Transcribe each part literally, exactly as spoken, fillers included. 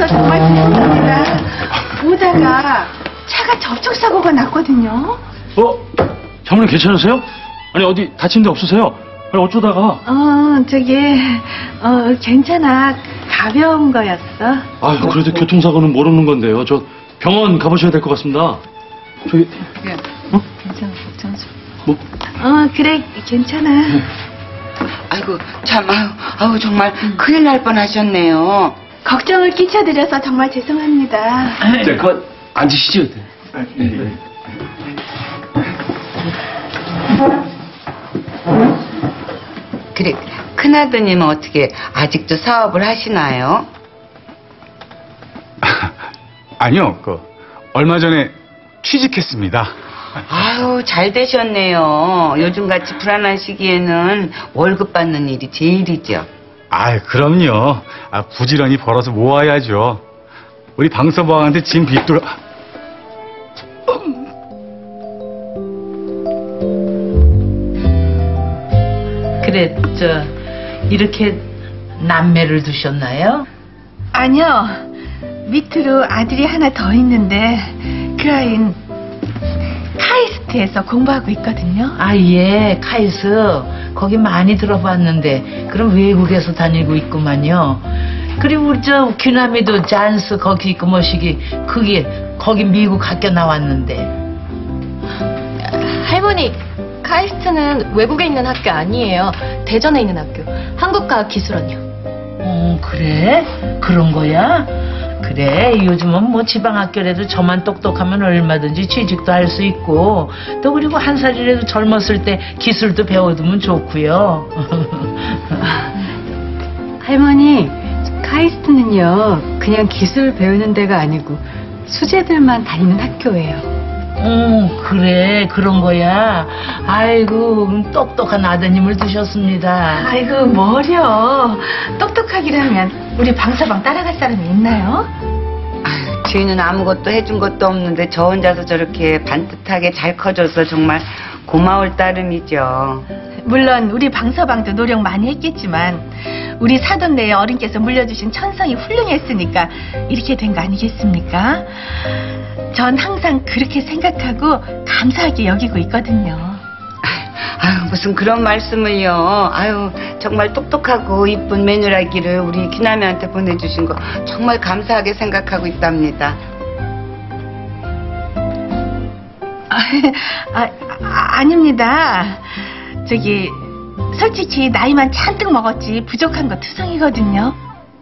늦어서 정말 죄송합니다. 오다가 차가 접촉사고가 났거든요. 어? 장모님 괜찮으세요? 아니 어디 다친 데 없으세요? 아니 어쩌다가? 어 저기 어 괜찮아. 가벼운 거였어. 아유 그래도 교통사고는 모르는 건데요. 저 병원 가보셔야 될 것 같습니다. 저기 그래. 어? 괜찮아. 걱정하지 뭐? 어 그래 괜찮아. 아이고 참 아유, 아유 정말 음. 큰일 날 뻔하셨네요. 걱정을 끼쳐드려서 정말 죄송합니다. 네, 그만 앉으시죠. 네. 그래 큰아드님은 어떻게 아직도 사업을 하시나요? 아니요, 그 얼마 전에 취직했습니다. 아유 잘 되셨네요. 요즘같이 불안한 시기에는 월급 받는 일이 제일이죠. 아, 그럼요. 아, 부지런히 벌어서 모아야죠. 우리 방서방한테 진 빚도. 그래, 저 이렇게 남매를 두셨나요? 아니요. 밑으로 아들이 하나 더 있는데 그 아이는 카이스트에서 공부하고 있거든요. 아, 예, 카이스. 거기 많이 들어봤는데 그럼 외국에서 다니고 있구만요. 그리고 우리 저 귀남이도 잔스 거기 있고 뭐시기 그게 거기 미국 학교 나왔는데. 할머니, 카이스트는 외국에 있는 학교 아니에요. 대전에 있는 학교. 한국과학기술원이요. 어, 그래? 그런 거야? 그래, 요즘은 뭐 지방학교라도 저만 똑똑하면 얼마든지 취직도 할 수 있고 또 그리고 한 살이라도 젊었을 때 기술도 배워두면 좋고요. 할머니, 카이스트는요 그냥 기술 배우는 데가 아니고 수재들만 다니는 학교예요. 어, 그래, 그런 거야. 아이고, 똑똑한 아드님을 두셨습니다. 아이고 뭐려. 똑똑하기라면 우리 방서방 따라갈 사람이 있나요? 아유, 주인은 아무것도 해준 것도 없는데 저 혼자서 저렇게 반듯하게 잘 커져서 정말 고마울 따름이죠. 물론 우리 방서방도 노력 많이 했겠지만 우리 사돈네의 어른께서 물려주신 천성이 훌륭했으니까 이렇게 된 거 아니겠습니까? 전 항상 그렇게 생각하고 감사하게 여기고 있거든요. 아유 무슨 그런 말씀을요. 아유 정말 똑똑하고 이쁜 며느라기를 우리 귀남이한테 보내주신 거 정말 감사하게 생각하고 있답니다. 아, 아, 아, 아닙니다. 저기 솔직히 나이만 잔뜩 먹었지 부족한 거 투성이거든요.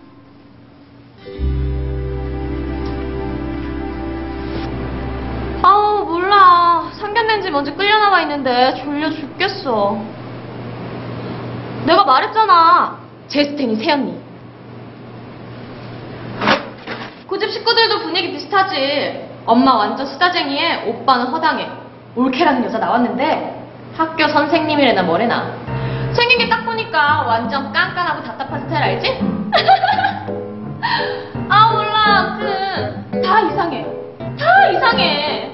아우 몰라. 상견례인지 뭔지 끌려나와 있는데 졸려 죽겠어. 내가 말했잖아. 제스텐이 새언니. 고집 식구들도 분위기 비슷하지. 엄마 완전 수다쟁이에 오빠는 허당해. 올케라는 여자 나왔는데 학교 선생님이래나 뭐래나. 생긴 게 딱 보니까 완전 깐깐하고 답답한 스타일 알지? 아 몰라. 아무튼 다 이상해. 다 이상해.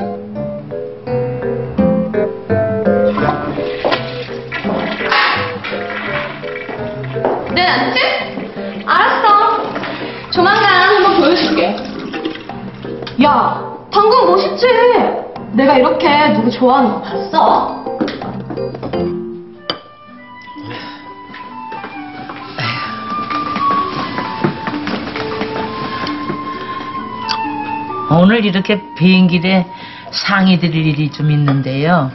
내 남친? 알았어. 조만간 한번 보여줄게. 야, 방금 멋있지? 내가 이렇게 누구 좋아하는 거 봤어? 오늘 이렇게 비행길에 상의 드릴 일이 좀 있는데요.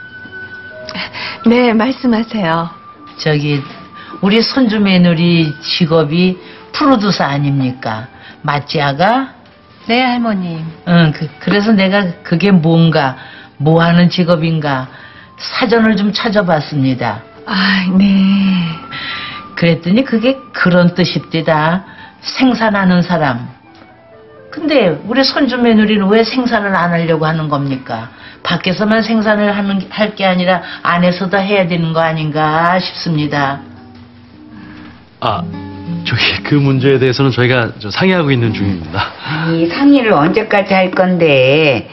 네, 말씀하세요. 저기 우리 손주 며느리 직업이 프로듀서 아닙니까? 맞지 아가? 네, 할머님. 응, 그, 그래서 내가 그게 뭔가 뭐 하는 직업인가 사전을 좀 찾아봤습니다. 아, 네. 그랬더니 그게 그런 뜻입니다. 생산하는 사람. 근데 우리 손주 며느리는 왜 생산을 안 하려고 하는 겁니까? 밖에서만 생산을 하는 할 게 아니라 안에서도 해야 되는 거 아닌가 싶습니다. 아, 저기 그 문제에 대해서는 저희가 저 상의하고 있는 중입니다. 아니 상의를 언제까지 할 건데.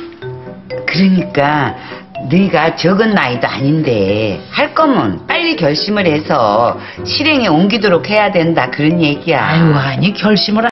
그러니까 네가 적은 나이도 아닌데 할 거면 빨리 결심을 해서 실행에 옮기도록 해야 된다 그런 얘기야. 아유, 아니 결심을